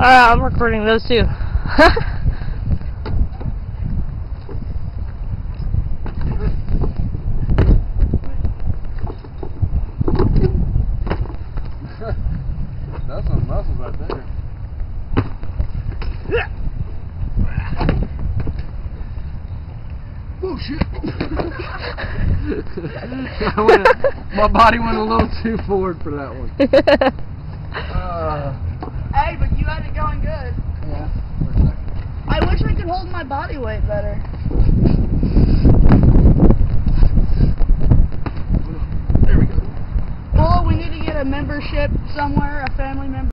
I'm recording those too. That's some muscles right there. Oh shit! My body went a little too forward for that one. Hey, but you had it going good. Yeah. I wish I could hold my body weight better. There we go. Well, we need to get a membership somewhere, a family member.